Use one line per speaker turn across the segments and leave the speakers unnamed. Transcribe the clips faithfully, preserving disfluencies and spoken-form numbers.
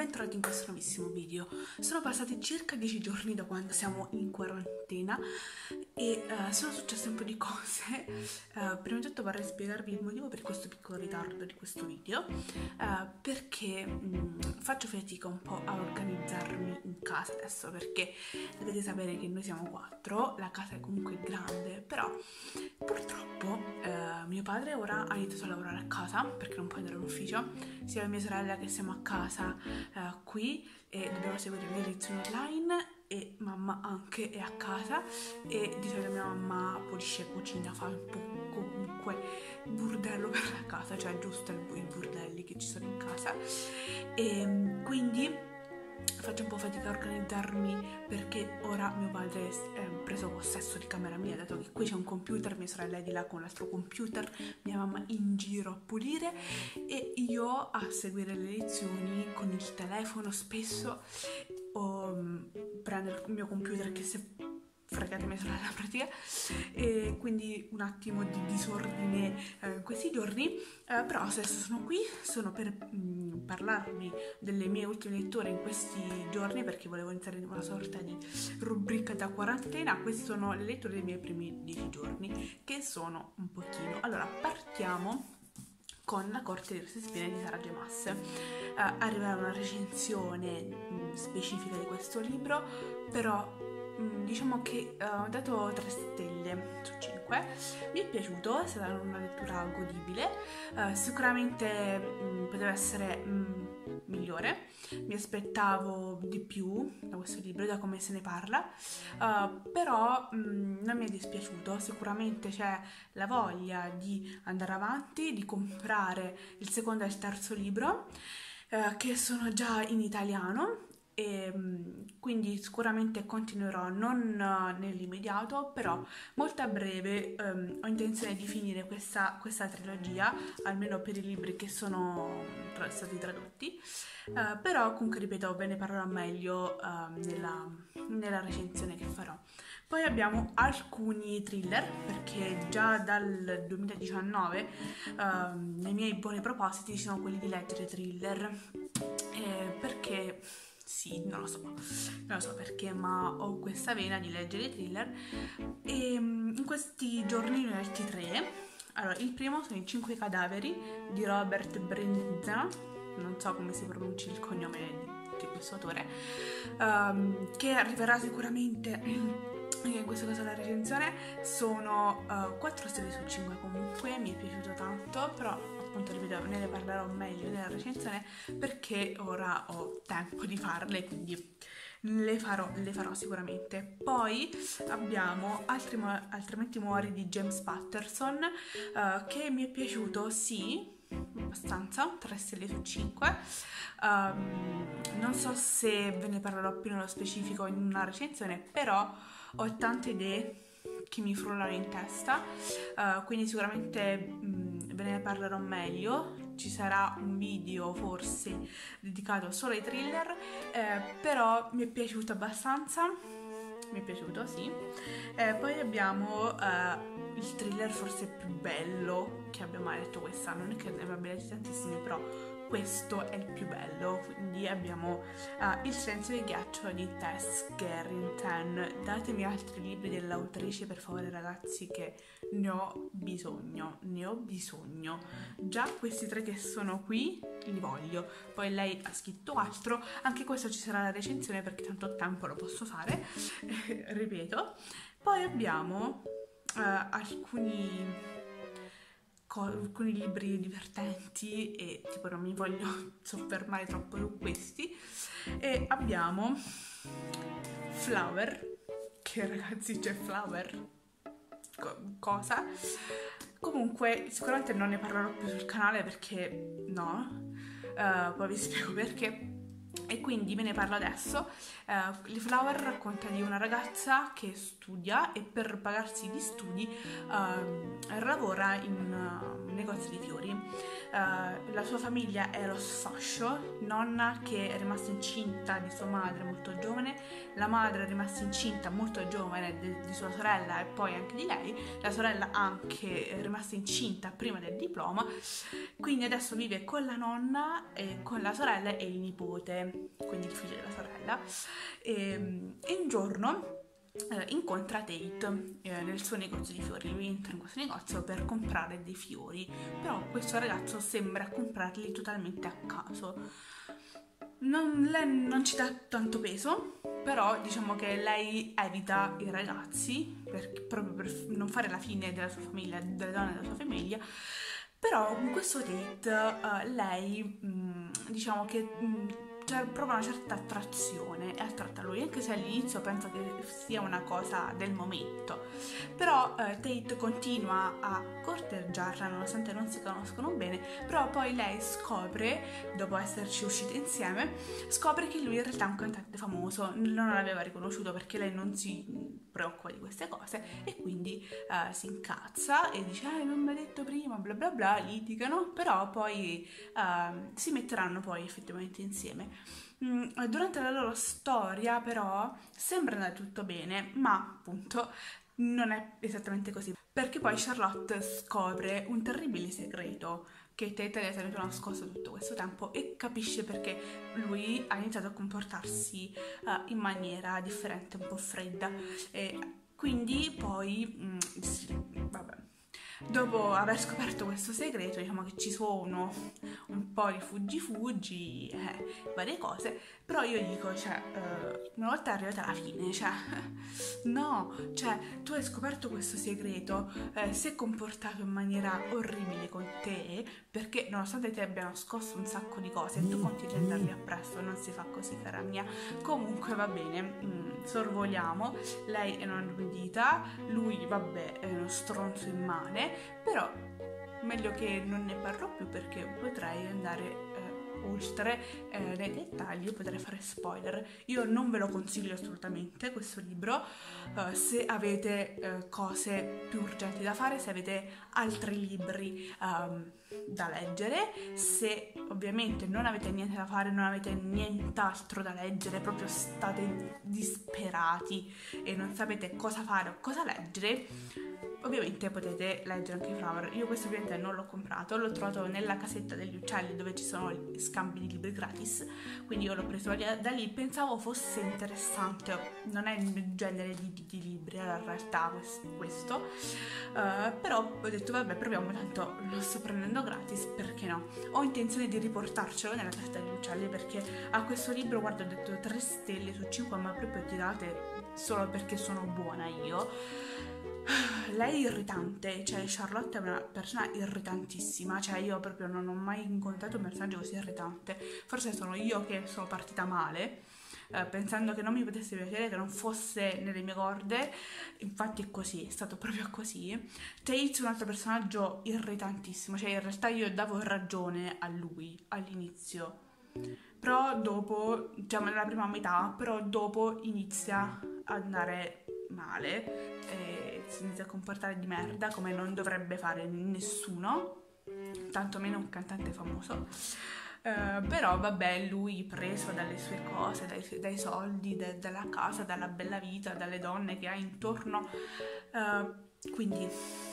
bentrovati in questo nuovissimo video. Sono passati circa dieci giorni da quando siamo in quarantena e uh, sono successe un po' di cose. Uh, prima di tutto vorrei spiegarvi il motivo per questo piccolo ritardo di questo video, uh, perché mh, faccio fatica un po' a organizzarmi in casa adesso, perché dovete sapere che noi siamo quattro, la casa è comunque grande, però purtroppo uh, mio padre ora ha iniziato a lavorare a casa perché non può andare in ufficio, sia mia sorella che siamo a casa uh, qui e dobbiamo seguire le lezioni online, e mamma anche è a casa e di solito mia mamma pulisce, cucina, fa un po' comunque burdello per la casa, cioè giusto i burdelli che ci sono in casa, e quindi faccio un po' fatica a organizzarmi perché ora mio padre è preso possesso di camera mia, dato che qui c'è un computer, mia sorella è di là con l'altro computer, mia mamma in giro a pulire e io a seguire le lezioni con il telefono spesso, o um, prendere il mio computer che se fregate mia sorella in pratica, e quindi un attimo di disordine eh, in questi giorni, eh, però adesso sono qui, sono per mh, parlarvi delle mie ultime letture in questi giorni, perché volevo iniziare una sorta di rubrica da quarantena. Queste sono le letture dei miei primi dieci giorni, che sono un pochino. Allora, partiamo con La corte di rose spine di Sara J. Maas. Uh, arriverà una recensione mh, specifica di questo libro, però mh, diciamo che uh, ho dato tre stelle su cinque. Mi è piaciuto, è stata una lettura godibile, uh, sicuramente mh, poteva essere mh, migliore, mi aspettavo di più da questo libro, da come se ne parla, uh, però mh, non mi è dispiaciuto. Sicuramente c'è la voglia di andare avanti, di comprare il secondo e il terzo libro, uh, che sono già in italiano, e mh, quindi sicuramente continuerò, non uh, nell'immediato, però molto a breve. um, ho intenzione di finire questa, questa trilogia, almeno per i libri che sono tra- stati tradotti, uh, però comunque ripeto, ve ne parlerò meglio uh, nella, nella recensione che farò. Poi abbiamo alcuni thriller, perché già dal duemiladiciannove uh, nei miei buoni propositi ci sono quelli di leggere thriller, eh, perché sì, non lo so, non lo so perché, ma ho questa vena di leggere thriller e in questi giorni ne ho letti tre. Allora, il primo sono I cinque cadaveri di Robert Brenzano, non so come si pronunci il cognome di, di questo autore, um, che arriverà sicuramente in questo caso la recensione. Sono uh, quattro stelle su cinque comunque, mi è piaciuto tanto, però appunto ripeto, ne parlerò meglio nella recensione perché ora ho tempo di farle, quindi le farò, le farò sicuramente. Poi abbiamo altri, Altrimenti muori di James Patterson, uh, che mi è piaciuto, sì, abbastanza, tre stelle su cinque. Um, non so se ve ne parlerò più nello specifico in una recensione, però ho tante idee che mi frullano in testa, uh, quindi sicuramente mh, ve ne parlerò meglio. Ci sarà un video forse dedicato solo ai thriller, eh, però mi è piaciuto abbastanza, mi è piaciuto, sì. Eh, poi abbiamo uh, il thriller forse più bello che abbia mai letto quest'anno, non è che ne abbia letti tantissimi, però questo è il più bello. Quindi abbiamo uh, Il silenzio del ghiaccio di Tess Gerrington. Datemi altri libri dell'autrice, per favore ragazzi, che ne ho bisogno, ne ho bisogno. Già questi tre che sono qui li voglio. Poi lei ha scritto altro, anche questo ci sarà la recensione perché tanto tempo lo posso fare, ripeto. Poi abbiamo uh, alcuni alcuni libri divertenti e tipo non mi voglio soffermare troppo su questi, e abbiamo Flower, che ragazzi c'è Flower Co- cosa comunque sicuramente non ne parlerò più sul canale perché no, uh, poi vi spiego perché. E quindi ve ne parlo adesso. Uh, Flower racconta di una ragazza che studia e per pagarsi gli studi uh, lavora in uh, un negozio di fiori. Uh, la sua famiglia è lo sfascio, nonna che è rimasta incinta di sua madre molto giovane, la madre è rimasta incinta molto giovane di, di sua sorella e poi anche di lei, la sorella anche è rimasta incinta prima del diploma, quindi adesso vive con la nonna, e con la sorella e il nipote, quindi il figlio della sorella, e, e un giorno eh, incontra Tate eh, nel suo negozio di fiori. Lui entra in questo negozio per comprare dei fiori, però questo ragazzo sembra comprarli totalmente a caso. Non, lei non ci dà tanto peso, però diciamo che lei evita i ragazzi per, proprio per non fare la fine della sua famiglia, delle donne della sua famiglia. Però con questo date uh, lei mh, diciamo che mh, c'è proprio una certa attrazione, è attratta a lui, anche se all'inizio penso che sia una cosa del momento. Però uh, Tate continua a corteggiarla nonostante non si conoscono bene, però poi lei scopre, dopo esserci uscite insieme, scopre che lui in realtà è un cantante famoso, non l'aveva riconosciuto perché lei non si preoccupa di queste cose e quindi uh, si incazza e dice eh, non mi hai detto prima, bla bla bla, litigano, però poi uh, si metteranno poi effettivamente insieme. Mm, durante la loro storia però sembra andare tutto bene, ma appunto non è esattamente così, perché poi Charlotte scopre un terribile segreto che Tate le ha tenuto nascosto tutto questo tempo e capisce perché lui ha iniziato a comportarsi uh, in maniera differente, un po' fredda, e quindi poi mh, sì, vabbè. Dopo aver scoperto questo segreto, diciamo che ci sono un po' di fuggi-fuggi, eh, varie cose, però io dico, cioè, eh, una volta arrivata alla fine, cioè, no, cioè, tu hai scoperto questo segreto, eh, si è comportato in maniera orribile con te, perché nonostante ti abbia nascosto un sacco di cose, tu continui ad andarli appresso, non si fa così, cara mia. Comunque va bene, mm, sorvoliamo, lei è una nudita, lui, vabbè, è uno stronzo immane, però meglio che non ne parlo più perché potrei andare eh, oltre eh, nei dettagli, potrei fare spoiler. Io non ve lo consiglio assolutamente questo libro, uh, se avete uh, cose più urgenti da fare, se avete altri libri um, da leggere, se ovviamente non avete niente da fare, non avete nient'altro da leggere, proprio state disperati e non sapete cosa fare o cosa leggere, ovviamente potete leggere anche Flower. Io questo ovviamente non l'ho comprato, l'ho trovato nella casetta degli uccelli dove ci sono gli scambi di libri gratis, quindi io l'ho preso da lì, pensavo fosse interessante, non è il genere di, di, di libri in realtà questo, uh, però ho detto vabbè proviamo, tanto lo sto prendendo gratis, perché no? Ho intenzione di riportarcelo nella casetta degli uccelli perché a questo libro, guarda, ho detto tre stelle su cinque, ma proprio tirate solo perché sono buona io. Lei è irritante, cioè Charlotte è una persona irritantissima, cioè io proprio non ho mai incontrato un personaggio così irritante. Forse sono io che sono partita male, eh, pensando che non mi potesse piacere, che non fosse nelle mie corde, infatti è così, è stato proprio così. Tate è un altro personaggio irritantissimo, cioè in realtà io davo ragione a lui all'inizio, però dopo, diciamo nella prima metà, però dopo inizia ad andare male e si inizia a comportare di merda come non dovrebbe fare nessuno, tantomeno un cantante famoso. Uh, però vabbè, lui preso dalle sue cose, dai, dai soldi, de, dalla casa, dalla bella vita, dalle donne che ha intorno, uh, quindi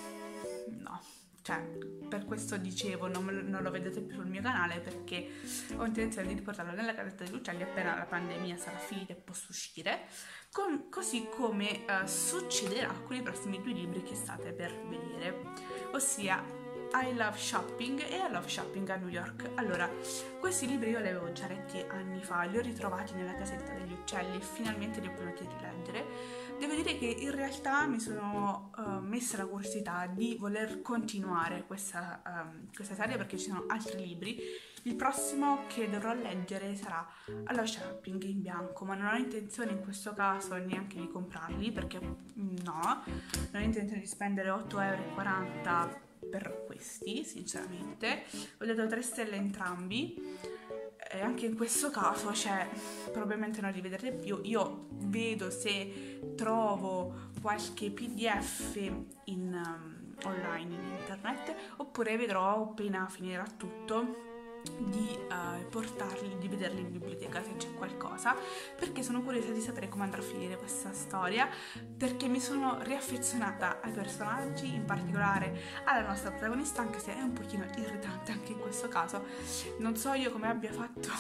no, cioè per questo dicevo non, non lo vedete più sul mio canale, perché ho intenzione di riportarlo nella casetta degli uccelli appena la pandemia sarà finita e posso uscire, con, così come uh, succederà con i prossimi due libri che state per vedere, ossia I Love Shopping e I Love Shopping a New York. Allora, questi libri io li avevo già letti anni fa, li ho ritrovati nella casetta degli uccelli e finalmente li ho potuti rileggere. Devo dire che in realtà mi sono uh, messa la curiosità di voler continuare questa, um, questa serie, perché ci sono altri libri. Il prossimo che dovrò leggere sarà I Love Shopping in bianco, ma non ho intenzione in questo caso neanche di comprarli, perché no, non ho intenzione di spendere otto e quaranta euro per questi, sinceramente. Ho dato tre stelle entrambi, E anche in questo caso c'è probabilmente non rivedrete più. Io vedo se trovo qualche P D F in, um, online in internet, oppure vedrò appena finirà tutto di uh, portarli, di vederli in biblioteca se c'è qualcosa, perché sono curiosa di sapere come andrà a finire questa storia, perché mi sono riaffezionata ai personaggi, in particolare alla nostra protagonista, anche se è un pochino irritante anche in questo caso. Non so io come abbia fatto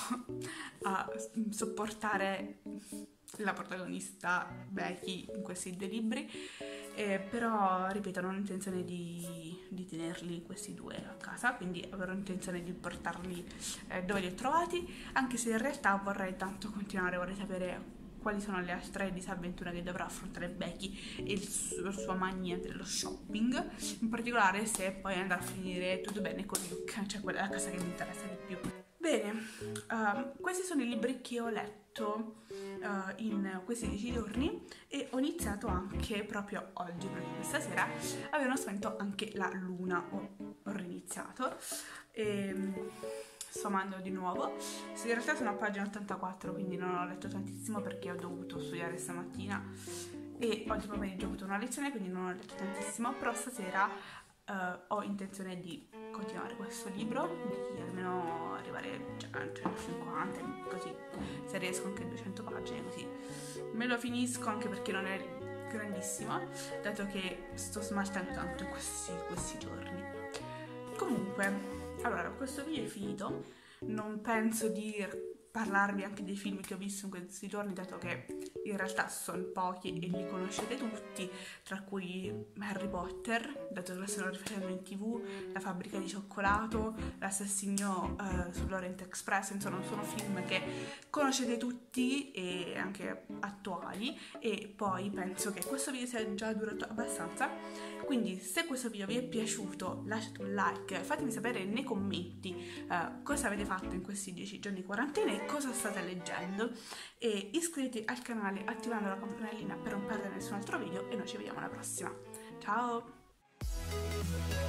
a sopportare la protagonista Becky in questi due libri, eh, però ripeto, non ho intenzione di, di tenerli questi due a casa, quindi avrò intenzione di portarli eh, dove li ho trovati, anche se in realtà vorrei tanto continuare, vorrei sapere quali sono le altre disavventure che dovrà affrontare Becky e il su- la sua mania dello shopping, in particolare se poi andrà a finire tutto bene con Luke, cioè quella è la cosa che mi interessa di più. Bene, uh, questi sono i libri che ho letto uh, in questi dieci giorni, e ho iniziato anche proprio oggi, proprio questa sera, avevano spento anche la luna, ho, ho riniziato e sto amando di nuovo. In realtà sono a pagina ottantaquattro, quindi non ho letto tantissimo perché ho dovuto studiare stamattina e oggi pomeriggio ho avuto una lezione, quindi non ho letto tantissimo, però stasera Uh, ho intenzione di continuare questo libro, di almeno arrivare già a centocinquanta, così se riesco anche duecento pagine, così me lo finisco, anche perché non è grandissimo, dato che sto smaltendo tanto in questi, questi giorni. Comunque, allora, questo video è finito, non penso di parlarvi anche dei film che ho visto in questi giorni, dato che in realtà sono pochi e li conoscete tutti, tra cui Harry Potter, dato che lo stanno rifacendo in tv, La fabbrica di cioccolato, L'assassino uh, sull'Orient Express, insomma sono film che conoscete tutti e anche attuali, e poi penso che questo video sia già durato abbastanza, quindi se questo video vi è piaciuto lasciate un like, fatemi sapere nei commenti uh, cosa avete fatto in questi dieci giorni di quarantena e cosa state leggendo, e iscrivetevi al canale attivando la campanellina per non perdere nessun altro video, e noi ci vediamo alla prossima. Ciao!